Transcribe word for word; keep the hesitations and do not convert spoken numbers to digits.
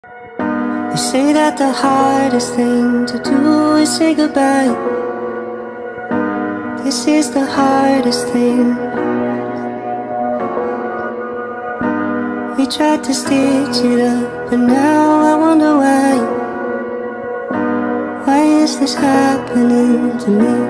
They say that the hardest thing to do is say goodbye. This is the hardest thing. We tried to stitch it up, but now I wonder why. Why is this happening to me?